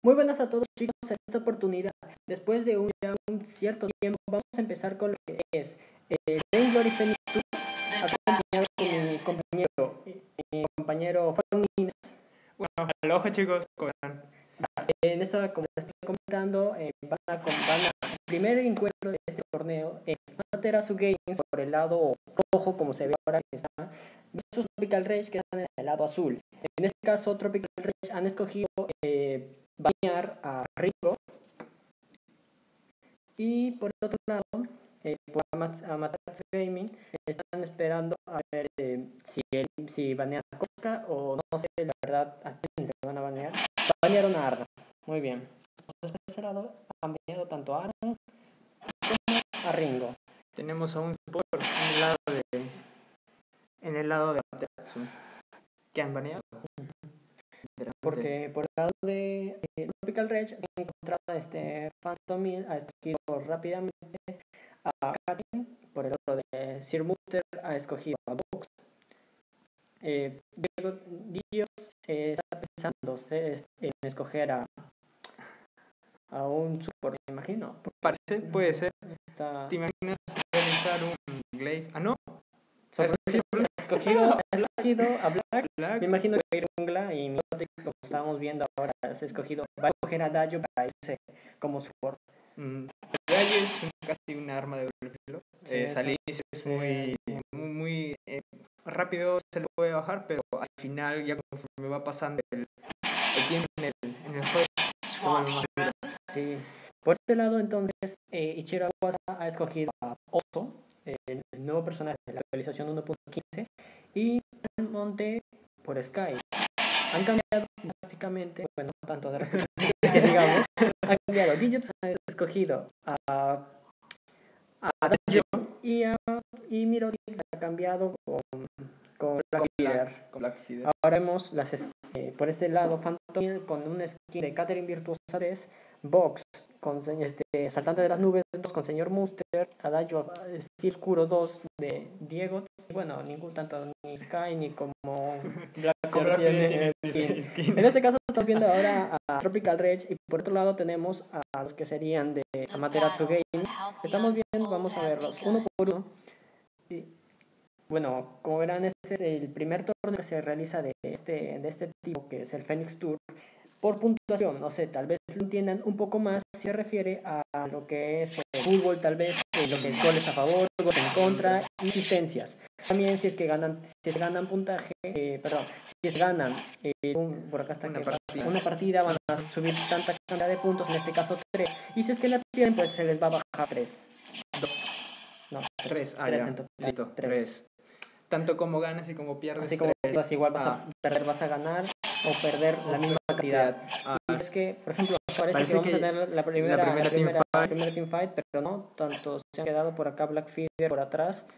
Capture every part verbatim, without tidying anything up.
Muy buenas a todos, chicos. En esta oportunidad, después de un, ya un cierto tiempo, vamos a empezar con lo que es eh, Vainglory Phoenix dos, acompañado con mi compañero, eh, mi compañero Juan Inés. Bueno, aloha chicos, ¿cómo están? En esta, como les estoy comentando, eh, van a, van a, el primer encuentro de este torneo es Amaterasu Games por el lado rojo, como se ve ahora que está, versus Tropical Rage, que están en el lado azul. En este caso, Tropical Rage han escogido eh, bañar a Rico, y por el otro lado, eh, por Amaterasu Gaming, están esperando a ver eh, si, él, si banean a Costa o no sé, la verdad, a quién se van a banear. Banearon a Arda. Muy bien. Entonces, por ese lado, han baneado tanto a Arda como a Ringo. Tenemos a un support en el lado de en el lado de Amaterasu que han baneado. Porque por el lado de eh, Tropical Rage se ha encontrado este Phantom Mill, ha escogido rápidamente a Katin. Por el otro de Sir Muster ha escogido a Vox. Eh, Diego Dios eh, está pensando eh, en escoger a a un support, me imagino. Parece, puede ser. Está... ¿Te imaginas realizar un glaive? Ah, no. Ha escogido, escogido, ha escogido a Black. Black. Me imagino que ir jungla y Milotic, como estábamos viendo ahora, has escogido, va a escoger a Dayo para ese como support. Mm, Dayo es un, casi un arma de doble filo. Sí, eh, Salis es sí, muy, muy, muy eh, rápido, se le puede bajar, pero al final, ya conforme va pasando el, el tiempo en el, en el juego, se vuelve más duro. Sí. Por este lado, entonces, eh, Ichiro Awasa ha escogido a Oso, eh, el nuevo personaje de la actualización uno punto quince, y Monte por Sky. Han cambiado básicamente, bueno, no tanto drásticamente que digamos, han cambiado. Digits ha escogido a, a Dayo y, a, y Mirotic ha cambiado con, con Black Feeder. Con Black Feeder. Ahora vemos las eh, por este lado Phantom con un skin de Catherine Virtuosa tres, Vox con este, Saltante de las Nubes dos con Señor Muster, Adagio Steel Oscuro dos de Diego, y bueno, ningún tanto ni Sky ni como Black Feeder tiene skin. skin. En este caso estamos viendo ahora a Tropical Rage y por otro lado tenemos a los que serían de Amaterasu Games. Estamos viendo, vamos a verlos uno por uno. Y, bueno, como verán, este es el primer torneo que se realiza de este, de este tipo, que es el Phoenix Tour, por puntuación. No sé, tal vez lo entiendan un poco más si se refiere a lo que es el fútbol, tal vez eh, lo que es goles a favor, goles en contra y asistencias. También si es que ganan, si es ganan puntaje, eh, perdón, si es ganan eh, un, por acá está una, que, partida. una partida, van a subir tanta cantidad de puntos, en este caso tres, y si es que la pierden, pues se les va a bajar tres. No, tres, ah, tres ya. en total. Listo, tres. tres. Tanto como ganas y como pierdes. Así como tres. igual vas ah. a perder, vas a ganar o perder la misma cantidad. Ah. Y es que, por ejemplo, parece, Parece que vamos que a tener la primera, la primera, la primera, team la primera team fight, pero no, tanto se han quedado por acá Black Feeder por atrás.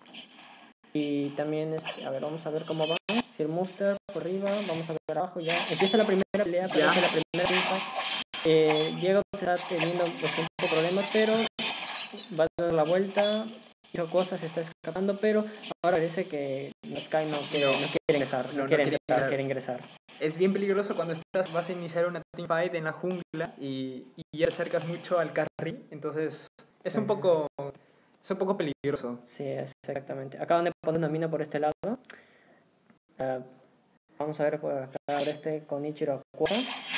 Y también, este, a ver, vamos a ver cómo va. Si el Monster por arriba, vamos a ver abajo ya. Empieza la primera pelea, parece la primera team fight. Eh, Diego está teniendo este, un poco de problemas, pero va a dar la vuelta. Hizo cosas, se está escapando, pero ahora parece que Sky no quiere, no, no quiere ingresar, no, no quiere, no entrar, quiere, quiere ingresar. Es bien peligroso cuando estás, vas a iniciar una teamfight en la jungla y, y ya te acercas mucho al carry, entonces es sí. un poco es un poco peligroso. Sí, exactamente. Acaban de poner una mina por este lado. Uh, vamos a ver por acá por este con Ichiro Aqua.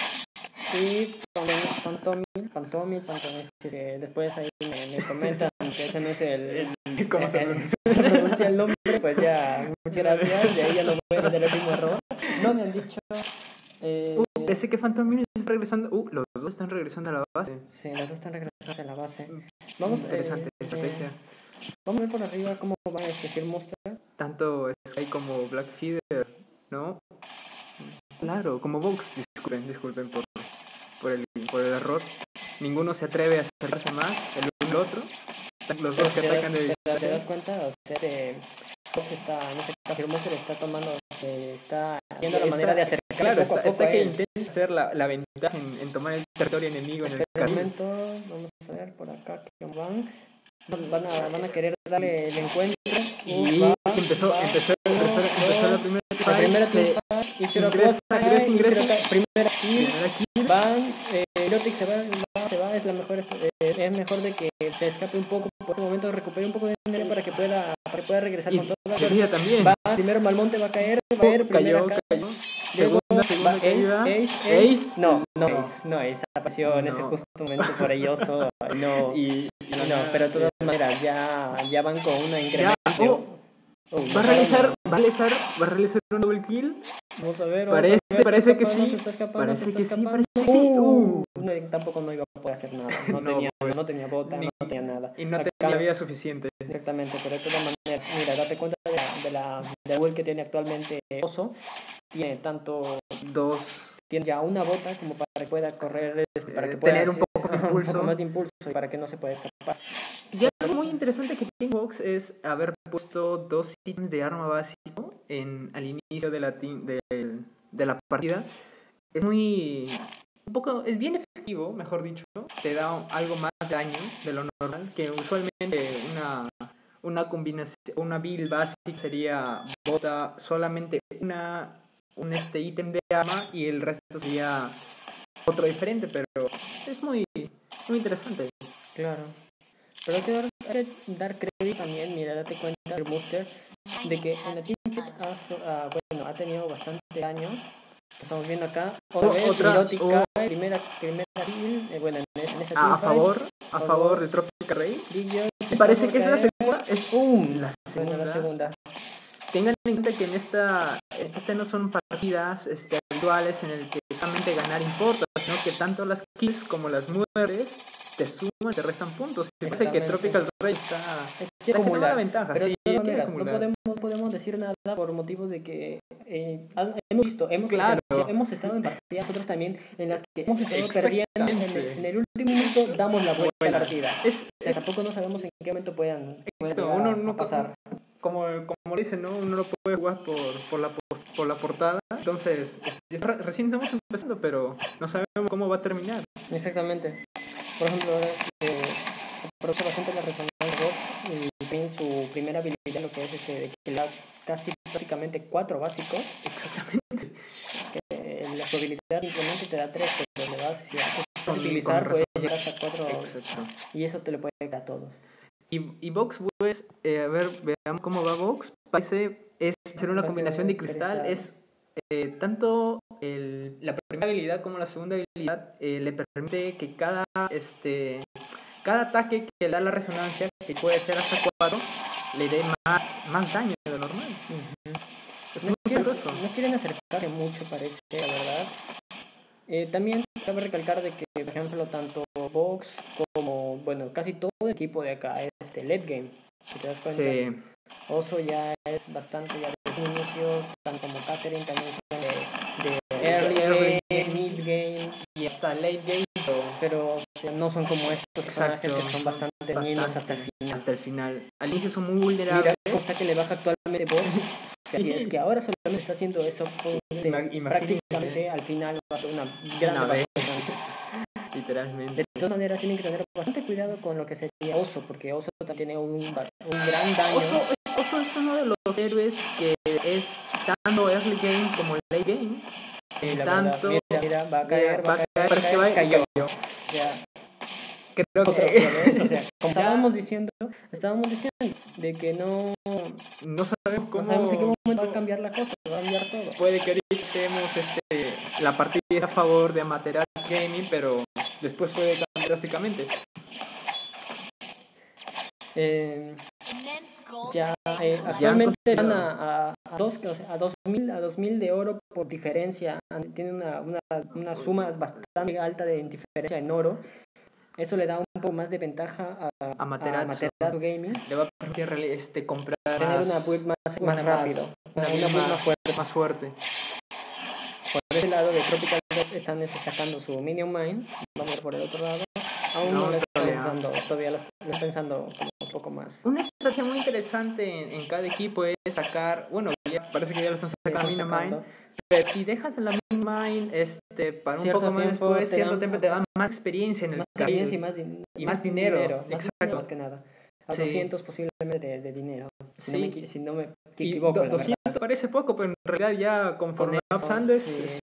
Y Phantom Phantom Phantom que después ahí me, me comentan que ese no es el, el ¿cómo se pronuncia el nombre? Pues ya, muchas gracias, de ahí ya no voy a meter el mismo error. No me han dicho eh, uh, ese que Phantom está regresando, uh, los dos están regresando a la base. Sí, los dos están regresando a la base. Vamos, interesante eh, estrategia. Eh, vamos a ver por arriba cómo va este Sir Monster. Tanto Sky como Black Feeder, ¿no? Claro, como Vox, disculpen, disculpen por Por el, por el error. Ninguno se atreve a acercarse más el uno al otro. Están los dos que atacan de distancia. ¿Te das cuenta? O sea, que Fox está, en ese caso, el monstruo está tomando, eh, está viendo la manera de acercarse claro, poco está, a poco está a que él. intenta hacer la, la ventaja en, en tomar el territorio enemigo en el momento, vamos a ver por acá que van. Van a, van a querer darle el encuentro. Y va, empezó, va, empezó, uno, empezó dos, la primera la primera se teamfight, Ichiro ingresa, Kuwasaki, ingresa, ingresa, Ichiro Ka, primera kill, primera kill, van, Mirotic se va, va- se va, es la mejor, eh, es mejor de que se escape un poco por ese momento, recupere un poco de energía para que pueda, para que pueda regresar Y con toda la de fuerza. vida también. Va, primero Malmonte va a caer, va a caer, primera Cayó, cae, cayó. luego Segunda, va segunda Ace, caída. Ace, Ace. Ace, no, no No. Ace, no Ace, apareció en ese No. justo momento por ahí Oso, no, Y, y de la no, nada, pero de todas eh, maneras ya, ya van con una ya, incremento. oh, Oh, va a dejaron realizar, a- va a realizar, va a realizar un double kill. Vamos a ver, vamos Parece, a ver, parece se que está escapando, sí. se está escapando, Parece se está que sí, escapando. parece que sí. Uh, Uh. no, tampoco no iba a poder hacer nada, no, No, tenía, pues, no tenía bota, ni- no tenía nada. Y no Acá- tenía vida suficiente. Exactamente, pero de todas maneras, mira, date cuenta de la, de la del build que tiene actualmente Oso. Tiene tanto, Dos. tiene ya una bota como para que pueda correr, este, para que Eh, pueda tener un hacer- poco de un poco impulso. más de impulso y para que no se pueda escapar. Y algo muy interesante que tiene Vox es haber puesto dos ítems de arma básico en, al inicio de la, team- de, de la partida. Es muy... un poco... es bien efectivo, mejor dicho. Te da algo más de daño de lo normal, que usualmente una, una combinación, una build básica sería bota solamente una un este ítem de arma y el resto sería otro diferente, pero es muy, muy interesante. Claro. Pero hay que dar, hay que dar crédito también, mira, date cuenta, el Booster, de que en la Team Fight ha, so- ah, bueno, ha tenido bastante daño. Estamos viendo acá, otra Oh, vez, otra- Mirotic oh. cae, primera, primera kill, eh, bueno, en, en esa A, a teamfight, favor, a favor, favor de Tropical Ray. Digio, Y parece por que es la caer. segunda. Es ¡Pum! la Bueno, segunda. la segunda. Tengan en cuenta que en esta, esta no son partidas este, habituales en el que solamente ganar importa, sino que tanto las kills como las muertes te suman, te restan puntos. Y parece que Exactamente. Tropical Ray está, Hay que está generando acumular, ventaja. pero Sí, de quiere todas maneras, no acumular. podemos, no podemos decir nada por motivos de que eh, ha- hemos visto, hemos, Claro. presenciado- hemos estado en partidas nosotros también en las que hemos estado perdiendo en el, Exactamente. en el último minuto, damos la vuelta a la Bueno, partida. es, O sea, tampoco no sabemos en qué momento puedan, puedan Exacto, llegar uno a, no a pasar. como, como dicen, ¿no? Uno lo puede jugar por, por, la, pos- por la portada. Entonces, ya re- recién estamos empezando, pero no sabemos cómo va a terminar. Exactamente. Por ejemplo, ahora eh, aprovecha bastante la resonancia Vox y tiene su primera habilidad, lo que es este, de que la casi prácticamente cuatro básicos. Exactamente. Eh, la su habilidad simplemente te da tres, pero le vas, si haces Con- utilizar, con puedes razón. llegar hasta cuatro. Exacto. Y eso te lo puede dar a todos. Y, y Vox, pues, eh, a ver, veamos cómo va Vox. Parece es ser una Parece combinación de cristal. cristal. Es eh, tanto el, la primera habilidad como la segunda habilidad eh, le permite que cada este cada ataque que le da la resonancia, que puede ser hasta cuatro, le dé más, más daño de lo normal. Uh-huh. Es No muy quieren, poderoso. no quieren acercarse mucho, parece, la verdad. Eh, también cabe recalcar de que, por ejemplo, tanto Vox como, bueno, casi todo el equipo de acá es este late game. Si te das cuenta, Sí. Oso ya es bastante ya desde el inicio, tanto como Catherine también son de, de early, Early game, mid game Y hasta late game, pero pero o sea, no son como estos personajes exacto, que son bastante dañinos hasta el final. hasta el final. Al inicio son muy Mira vulnerables. cómo está que le baja actualmente Vox. Sí. Si es que ahora solamente está haciendo eso, pues, de- Ima- imagínense. prácticamente al final va a ser una gran Una vez. devastación. Literalmente. De todas maneras tienen que tener bastante cuidado con lo que sería Oso, porque Oso también tiene un, ba- un gran daño. Oso, Oso es uno de los héroes que es tanto early game como late game. Sí, Eh, la tanto verdad. Mira, mira, va a caer, mira, va a caer, parece que va a cayó. cayó. O sea, Creo otra que vez, o sea, como ya estábamos diciendo, estábamos diciendo de que no, no sabemos cómo no sabemos en qué momento va a cambiar la cosa, va a cambiar todo. puede que ahorita estemos este, la partida a favor de Amaterasu Gaming, pero después puede cambiar drásticamente. Eh, ya eh, Ya han actualmente van conseguido. a, a, a dos, o sea, a dos mil a dos mil de oro por diferencia. Tiene una, una, una suma bastante alta de diferencia en oro. Eso le da un poco más de ventaja a, a Amaterasu. Amaterasu Gaming. Le va a permitir reali- este, comprar Tener más, una build más, más más rápido, una una, build build más, más fuerte. más fuerte. Por ese lado de Tropical Red están este, sacando su Minion Mine. Vamos a ver por el otro lado. Aún no, No, lo están todavía. pensando, todavía lo están pensando como un poco más. Una estrategia muy interesante en, en cada equipo es sacar, bueno, ya parece que ya lo están sacando a Minion Mine, pero si dejas la Minion Mine este, para un Cierto poco más tiempo después, te cierto dan- tiempo te dan más experiencia en el Más carril. experiencia y más, din- Y más dinero, más exacto. dinero más que nada. A Sí. doscientos posiblemente de, de dinero. Si, no me, Sí. equi- si no me Y equivoco, do- la verdad. doscientos parece poco, pero en realidad ya conforme Con va eso, pasando es, sí. es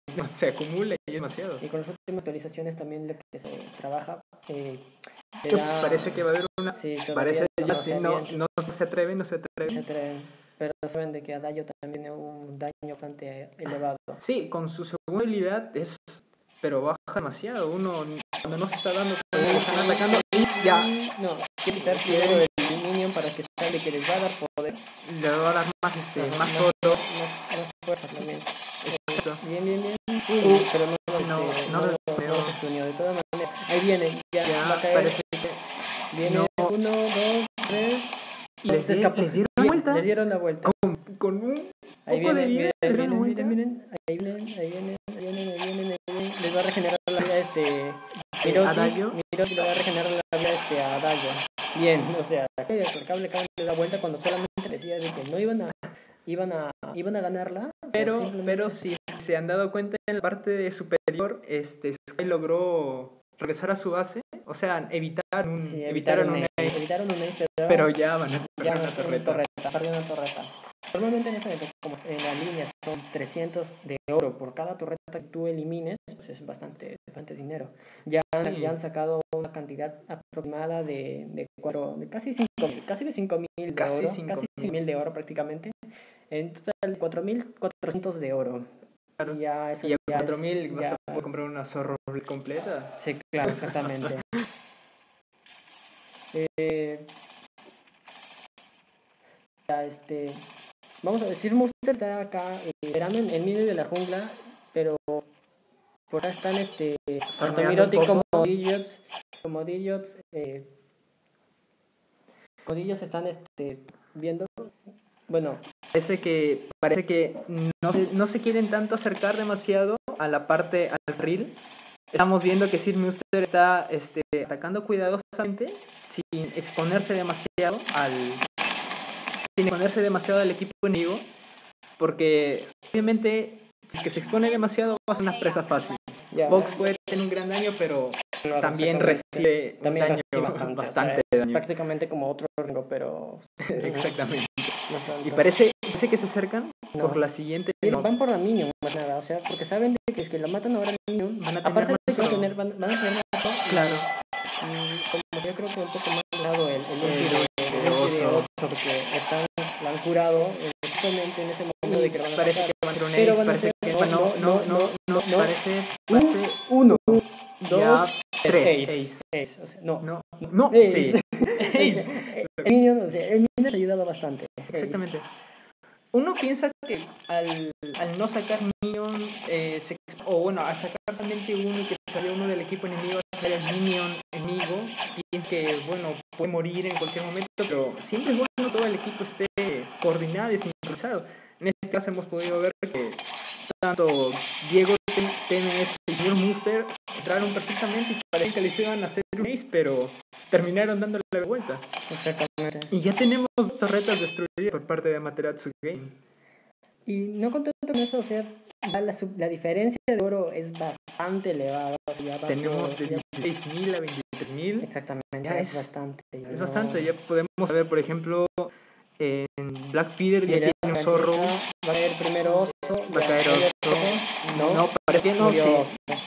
se acumula y es demasiado. Y con las últimas actualizaciones también lo que se trabaja, eh, te Que da- Parece que va a haber una. sí, todavía Parece no ya lo sí, sé no, bien, no se atreven, no se se atreven. atreven, pero saben de que Adayo también tiene un daño bastante elevado. Sí, con su segunda habilidad es. Pero baja demasiado. Uno, cuando no se está dando cuenta que están atacando, y ya No, quiere quitar Quieren- primero el minion para que sale que les va a dar poder. le va a dar más, este, Ajá, más más, oro. más, más fuerza también. Exacto. Bien, bien, bien. Uh, pero no, no, este, no no, los lo- estuneó. no los estuneó. De todas maneras, ahí viene, ya, Ya va a caer. parece que Viene no. uno, dos, tres. Y no, les, se di- escapó. les dieron la Bien, vuelta les dieron la vuelta. con, con un Ahí poco viene, de vida. miren, les dieron la miren, vuelta. miren, miren. Ahí vienen, ahí vienen, ahí vienen, ahí vienen, ahí vienen. Les va a regenerar la vida este Miroti. Adayo. Miroti le va a regenerar la vida este a Adayo. Bien, o sea, que el cable acaban de dar vuelta cuando solamente decía de que no iban a iban a iban a ganarla, o sea, Pero, simplemente- pero si se han dado cuenta en la parte superior, este Sky logró regresar a su base. O sea, evitar un, sí, evitaron un ace, ace, evitaron un ace, pero, pero ya van a ya perder no una torreta. torreta, perdió una torreta. Normalmente en ese evento, como en la línea son trescientos de oro por cada torreta que tú elimines, pues es bastante, bastante dinero. Ya, Sí. ya han sacado una cantidad aproximada de, de, cuatro, de casi cinco mil, casi de cinco mil de Casi oro, cinco casi cinco mil de oro prácticamente. En total cuatro mil cuatrocientos de oro. Claro. Y ya eso Y a ya cuatro es- mil vas ya- a poder comprar una zorro completa. Sí, claro, exactamente. eh, ya, este, vamos a decir, Monster está acá eh, esperando en el medio de la jungla, pero por acá están este, tanto Farmeando Miroti un poco. como Digiots, como Digiots, eh, como Digiots están este, viendo, bueno, Parece que, parece que no, se- no se quieren tanto acercar demasiado a la parte, al reel. Estamos viendo que Sid Muster está este, atacando cuidadosamente, sin exponerse demasiado al, sin exponerse demasiado al equipo enemigo, porque obviamente si es que se expone demasiado va a ser una presa fácil. ya, Vox puede tener un gran daño, pero claro, también exactamente. recibe un También daño recibe bastante, bastante, o sea, es daño. prácticamente como otro ringo, pero Exactamente. no tanto. Y parece, parece que se acercan No. por la siguiente. Sí, no, van por la minion, más nada, o sea, porque saben de que es que la matan ahora el minion, Van a tener aparte de que más van a oro. tener, van, van a tener más oro, y- Claro. y como que yo creo que un poco más logrado el, el ulti El de, ulti el de ulti de Oso. Oso, porque están, la han curado eh, justamente en ese momento de que lo van a Parece matar. que van a ser un Pero ace, van a parece ser- que no, no, no, no, no, no. parece, Un- parece Uno, ya dos, tres, ace, ace. ace, o sea, no, No, no, ace. sí, Ace. ace. El minion, o sea, el minion ha ayudado bastante. Ace. Exactamente. Uno piensa que al, al no sacar minion, eh, se, o bueno, al sacar solamente uno y que salió uno del equipo enemigo, sale el minion enemigo, piensa que, bueno, puede morir en cualquier momento, pero siempre es bueno que todo el equipo esté coordinado y sincronizado. En este caso hemos podido ver que tanto Diego T M S y el señor Muster entraron perfectamente y parecía que les iban a hacer un ace, pero terminaron dándole la vuelta. Exactamente. Y ya tenemos dos torretas destruidas por parte de Amaterasu Game. Y no contento con eso, o sea, ya la, sub- la diferencia de oro es bastante elevada. O sea, ya va Tenemos por- de ya- dieciséis mil a veintitrés mil. Exactamente, Ya es, es- bastante. Es ¿no? bastante, ya podemos ver, por ejemplo, en Black Feeder ya Mira, tiene un zorro. empieza, va a caer primero Oso. Va a ya, caer cae Oso. No, No, parece que no, murió sí. Oso.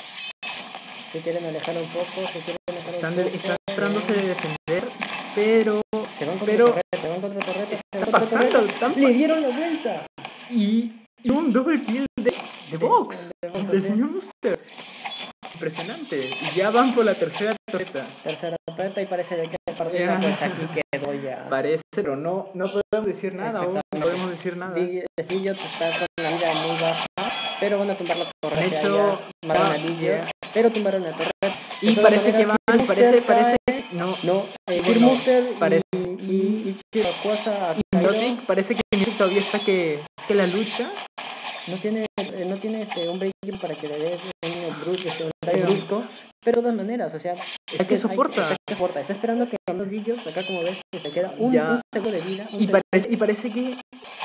Se quieren alejar un poco, se quieren alejar Están, un de- poco. están tratándose de defender, pero. Se van contra pero torreta, se van contra torreta. se está van contra pasando, torreta. están Le dieron la vuelta. Y, y un double kill de, de Vox, de Vox, del sí. señor Muster. Impresionante. Y ya van por la tercera torreta. Tercera torreta y parece de que es partida, Ya. pues aquí quedó ya. Parece, pero no, no podemos decir nada aún. No Exactamente. podemos decir nada. Digiots está con la vida muy baja, pero van a tumbar la torre. De o sea, hecho, ya tumbaron ah, a Digiots, yeah. pero tumbaron la torre. Y De todas parece que maneras, van, Sir parece, Muster parece, cae. no, No, eh, bueno, Sir Muster parece- y, y, y Chiracuasa y Miotic, parece que Miotic todavía está que, que la lucha. no tiene, eh, no tiene este, un break para que le dé un brusco, este, un daño Pero- brusco, pero de todas maneras, o sea, Está que soporta. Está que soporta, está esperando que los Digiots, acá como ves, que se queda un, Ya. un segundo de vida. Un Y segundo. parece, y parece que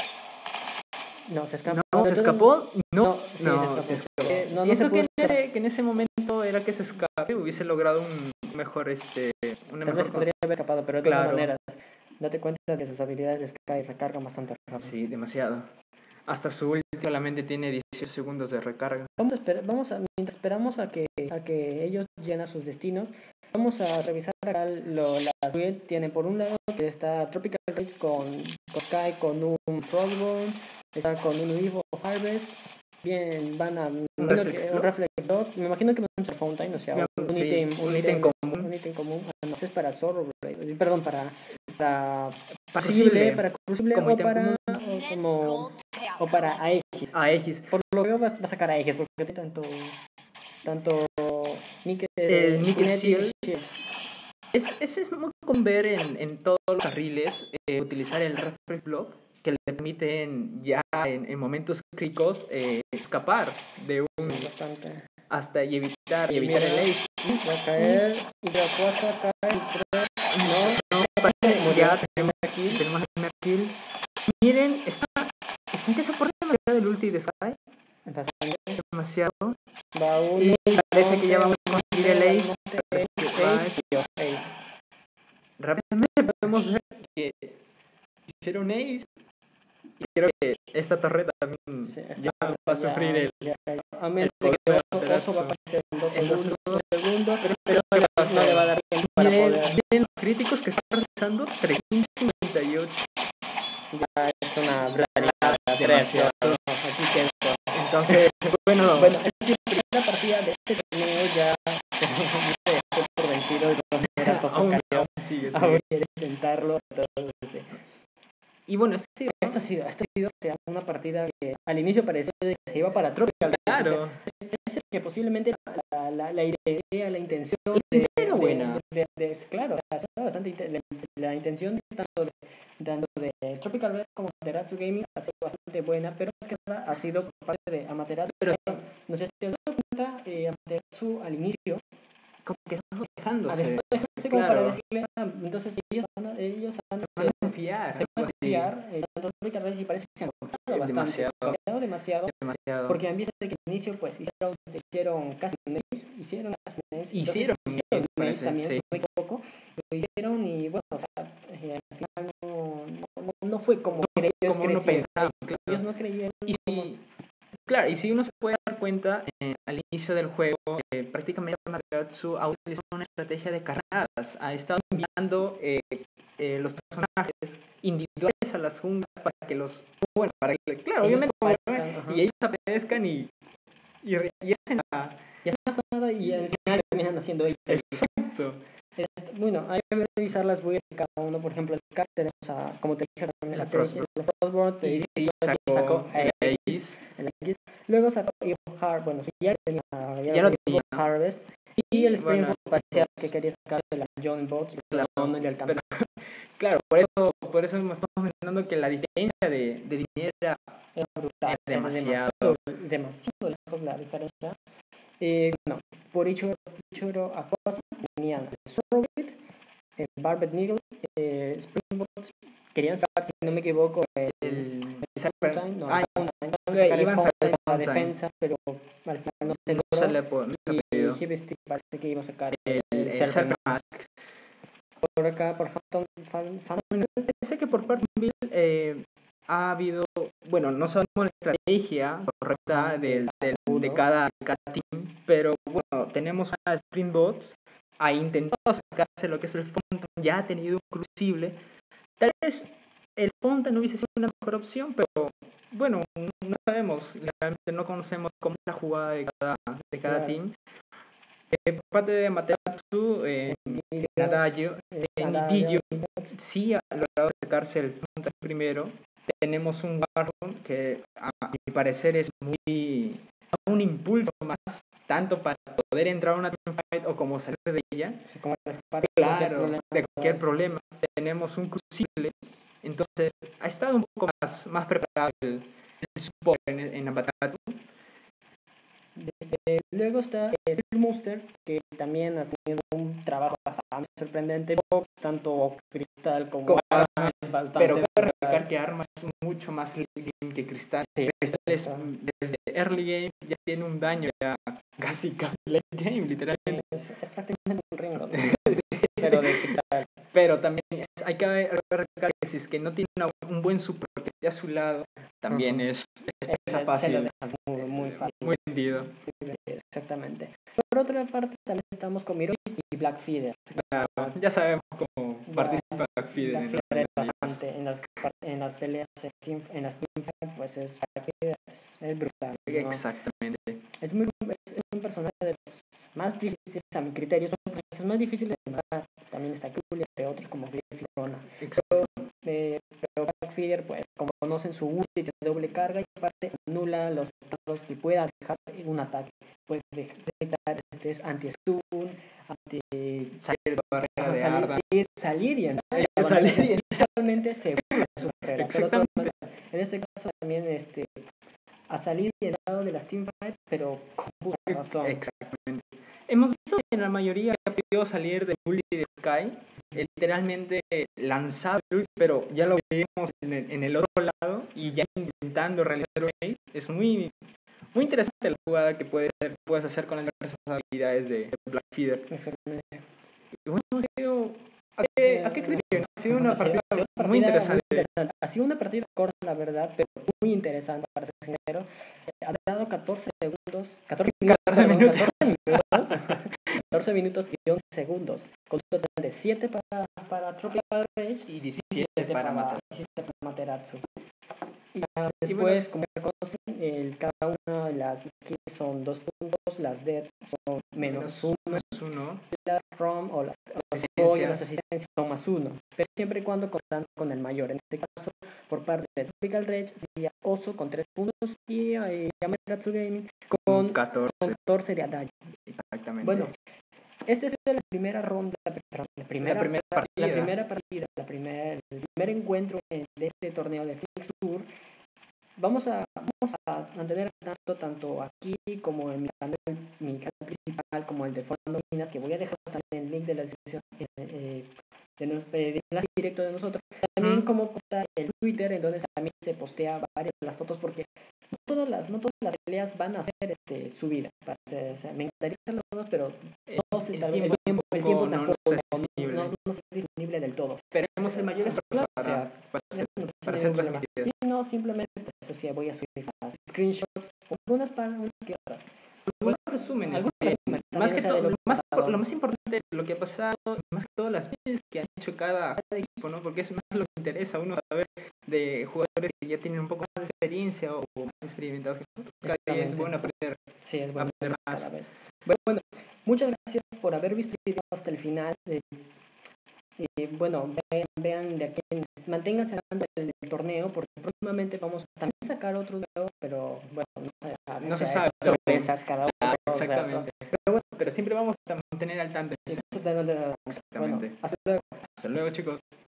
No, se escapó. no, se De todas- escapó. No, No, sí, no, se escapó. se escapó. Eh, no, no Pienso se que, pudo en escapar. ese, que en ese momento era que se escape, hubiese logrado un mejor, este, una Tal mejor vez podría haber escapado, pero de todas Claro. maneras, date cuenta de que sus habilidades de Sky recargan bastante rápido. Sí, demasiado. Hasta su ulti solamente tiene dieciocho segundos de recarga. Vamos a esperar, vamos a, mientras esperamos a que, a que ellos lleguen a sus destinos, vamos a revisar acá lo, las builds. Tienen por un lado que está Tropical Rage con, con Sky, con un Frostborn, está con un Evo Harvest. Bien, van a un bueno, Reflex que, Block. un Reflex Block. Me imagino que van a ser Fountain, o sea, No, un, sí, ítem, un ítem común. Un ítem común. Ah, no, este es para Zorro, perdón, para, para Pasible, para Crucible como o ítem para común. o como o para Aegis. Aegis. Por lo que veo va, va a sacar Aegis porque tiene tanto tanto Nick, El Nick Kinetic Shield. Es, ese es muy común ver en, en todos los carriles, eh, utilizar el Refresh Block, que le permiten ya en, en momentos críticos eh, escapar de un Sí, bastante. hasta y evitar, y Y evitar mira, el ace. Va a caer y la cosa cae y tres. No, No, parece murió. ya tenemos Aquí. tenemos el primer kill. Miren, está, está que soporta demasiado el ulti de Sky, Bastante. demasiado. Va uno. Y parece que ya vamos a monte, conseguir el ace. monte, Parece que ace, va ace, y ace. Rápidamente podemos ver que hicieron ace. Y creo que esta torreta también Sí, esta ya torreta va a sufrir ya- el, ya- A menos el de que poder Oso, de Oso va a Amaterasu. aparecer en dos En dos segundos, segundos. segundo, pero, Pero no, ¿qué le, pasó? no le va a dar tiempo para Miren, poder. miren los críticos que están realizando trescientos cincuenta y ocho. Ya es una brutalidad. Demasiado. tres, dos, uno, aquí quedó. Entonces, bueno, Bueno, es decir, la primera partida de este torneo ya se dio por vencido de todas maneras. Oso aún, cayó. aún sigue, sigue. Aún quiere intentarlo. Entonces, este, Y bueno, sí, Esta ha sido, esta ha sido o sea, una partida que al inicio parecía que se iba para Tropical. claro. Es que posiblemente la, la, la idea, la intención La de, intención era de- buena. de- de- de- claro, o sea, estaba bastante inte- la, la intención de tanto de, tanto de Tropical Red como de Amaterasu Gaming ha sido bastante buena, pero más que nada ha sido por parte de Amaterasu. Pero No sé si te has dado cuenta, eh, Amaterasu al inicio como que están a dejándose. veces dejándose como para Claro. decirle, ah, entonces ellos van a, ellos van Se a, van a confiar. se van a algo así. confiar, eh, tanto Tropical Red y parece que se han confiado bastante, Demasiado. se han confiado demasiado. Demasiado. Porque en vez de que al inicio pues hicieron, hicieron casi un ace, hicieron casi un ace, entonces Hicieron un hicieron ace, un ace parece, también, sí. si no me equivoco, lo hicieron y bueno, o sea, eh, al final no, no, no fue como ellos como uno creyeron, pensaba, ellos claro. no creyeron Y, como- claro, y si uno se puede dar cuenta, eh, al inicio del juego, eh, prácticamente Amaterasu ha utilizado una estrategia de cargadas. Ha estado enviando eh, eh, los personajes individuales a las junglas para que los... Bueno, para que, claro, Ellos obviamente, aparezcan, ajá. y ellos aparezcan y, y, re- y hacen la... ya está jugada y al final terminan haciendo ace. Exacto. Este, bueno, hay que revisar las builds de cada uno, por ejemplo, Sky tenemos a, como te dije, La te Frostborn. dije, la Frostborn, te Y dije, sí, sacó, sacó el Aegis, Aegis. el Aegis. Luego sacó Evil Harvest, bueno, sí, ya tenía, ya, Ya lo lo tenía tenía. Harvest. Y el Bueno, Springboard parecía que quería sacar de la John Bots, pero Claro, no le alcanzó. pero- claro, por eso, por eso estamos mencionando que la diferencia de, de dinero era Era brutal, era era demasiado. demasiado, demasiado lejos la diferencia. Eh, bueno, por hecho, Ichiro Aquasa tenían el Sorrowit, el Barbed Needle, eh, Springboard, querían sacar, si no me equivoco, el, el... Fountain, no, Ah, el Fountain, ok, sacar el iban a sacar el Fountain para Fountain. defensa, pero al final no se no logró. se le po- no se ha Y pedido. Hibistic parece que iba a sacar el, el, el Serpent Serpent Mask. Mask. Por acá, por Phantom, Fan, Fan- Bueno, sé que por Farmville eh, ha habido, bueno, no sabemos la estrategia correcta del, del- de, cada, de cada team, pero bueno, tenemos a Springbots, ha intentado sacarse lo que es el Fountain, ya ha tenido un crucible. Tal vez el Fountain no hubiese sido una mejor opción, pero bueno, no sabemos, realmente no conocemos cómo es la jugada de cada, de cada Claro. team. Eh, por parte de Amaterasu, eh, en Adagio, en Nidillo, sí ha logrado sacarse el Fountain primero. Tenemos un Warhol que a mi parecer es muy... da un impulso más, tanto para poder entrar a una teamfight o como salir de ella. Sí, como para escapar de cualquier Claro, problema. de cualquier problema. Tenemos un crucible, entonces ha estado un poco más, más preparado el, el support en, en Amaterasu. Eh, luego está eh, Steel Monster, que también ha tenido un trabajo bastante sorprendente, tanto Cristal como, Como Arma, Arma, es bastante Pero cabe brutal. recalcar que Arma es mucho más late game que Cristal. Sí, Cristal es, exacto. desde early game ya tiene un daño ya casi casi late game, literalmente. Es, es prácticamente un Ringo, pero de Cristal. Pero también es- hay que recalcar que si es que no tiene una- un buen support que esté a su lado, también Ujú. es, es Se lo fácil, deja muy, muy fácil. muy vendido. Exactamente. Por otra parte, también estamos con Miro y Blackfeeder. Claro, ya sabemos cómo Ya, participa Blackfeeder en Blackfeeder las es peleas. bastante, en las, par- en las peleas, en, team- en las teamfight, pues es, Blackfeeder es, es brutal, ¿no? Exactamente. Es, muy, es, es un personaje de los más difíciles, a mi criterio, son los personajes más difíciles de matar. También está Cool, entre otros como Griff y Rona. Pero, eh, pero Blackfeeder, pues, como conocen su ulti, tiene doble carga y aparte anula los estados y puede dejar un ataque. Puede dejar este, anti-stun, anti... Salir de barrera Ajá, de salir, Arda. sí, salir y entrar. Eh, salir y entrar. Totalmente segura su carrera. Pero todo- Exactamente. en este caso también este, ha salido y entrado de las teamfights, pero con pura razón. Exactamente. Hemos visto que en la mayoría ha podido salir del ulti de Sky, eh, literalmente lanzaba el ulti, pero ya lo veíamos en el, en el otro lado y ya intentando realizar un ace. Es muy, muy interesante la jugada que puedes hacer, puedes hacer con las diversas habilidades de, de Blackfeeder. Exactamente. Y bueno, ha sido, ¿a qué, a qué crees que ha sido una Ha sido- partida, ha sido una muy partida interesante? interesante. Ha sido una partida corta, la verdad, pero muy interesante, para ser sincero. Eh, Ha dado catorce segundos, catorce minutos, catorce perdón, minutos. catorce minutos, catorce minutos y once segundos, con un total de siete para, para Tropical Rage Y diecisiete para matar. diecisiete para Materatsu. Y ya después, como ya conocen, el, cada una de las skills son dos puntos, las dead son menos uno, menos uno. las ROM o las, o las Asistencias. apoyo, las asistencias son más uno, pero siempre y cuando contan con el mayor. En este caso, por parte de Tropical Rage, sería Oso con tres puntos y eh, Yamaratsu Gaming con catorce. catorce de Adagio. Exactamente. Bueno, esta es la primera ronda, perdón, la primera, La primera partida. la primera partida, la primer, el primer encuentro de este torneo de Phoenix Tour. Vamos a, vamos a mantener al tanto tanto aquí como en mi canal, mi canal principal, como el de Fondo Minas, que voy a dejar también el link de la descripción eh, eh, de, nos, eh, de enlace directo de nosotros. También Mm. como está el Twitter, en donde también se postea varias de las fotos, porque no todas las, no todas las peleas van a ser este, subidas. Para hacer, o sea, me encantaría hacerlo todas, pero no sé, el tal vez tiempo el tiempo, el tiempo no tampoco nos es no, disponible. no, no, no es disponible del todo. Esperemos el mayor esfuerzo Claro, o para, sea, para, ser, no tiene para ser ningún problema. transmitidas. Y no, simplemente, pues, así voy a subir las screenshots, o algunas para unas que otras. Algunos resúmenes. Algunos también. resúmenes, Más también, que o sea, todo, de lo lo más, pasado. lo más importante es lo que ha pasado, y más que todo las veces que han hecho cada, cada equipo, ¿no? Porque es más lo que interesa a uno saber de jugadores que ya tienen un poco más de experiencia o más experimentados que nosotros. Cada día es Exactamente. bueno aprender, Sí, es bueno aprender más. cada vez. Bueno, bueno, muchas gracias por haber visto el video hasta el final. Eh, y bueno, vean, vean de aquí, manténganse hablando del, del torneo, porque próximamente vamos a también sacar otro video, pero bueno, no se sabe, No o se sea, sabe, es sorpresa cada uno. Ah, o sea, exactamente. Pero bueno, pero siempre vamos a mantener al tanto. sí, totalmente. Bueno, Exactamente. hasta luego. Hasta luego, chicos.